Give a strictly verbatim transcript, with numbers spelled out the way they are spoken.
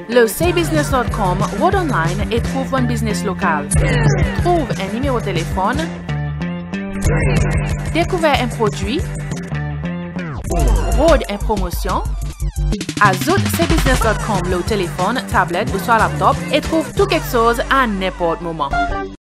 Le seybusiness point com, Word online et trouve un business local. Trouve un numéro de téléphone. Découvert un produit. Rôde en promotion. Ajoute seybusiness point com le téléphone, tablette ou soit laptop et trouve tout quelque chose à n'importe moment.